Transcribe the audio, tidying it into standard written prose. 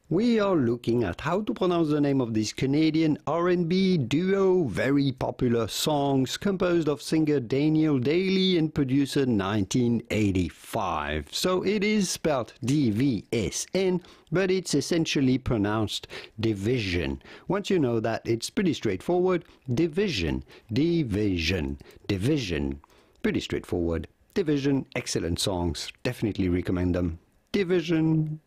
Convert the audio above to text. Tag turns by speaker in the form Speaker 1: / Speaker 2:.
Speaker 1: We are looking at how to pronounce the name of this Canadian R&B duo, very popular songs composed of singer Daniel Daley and producer 1985. So it is spelled Dvsn, but it's essentially pronounced division. Once you know that, it's pretty straightforward. Division, division, division. Pretty straightforward. Division, excellent songs. Definitely recommend them. Division.